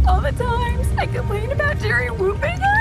All the times I complained about Jerry whooping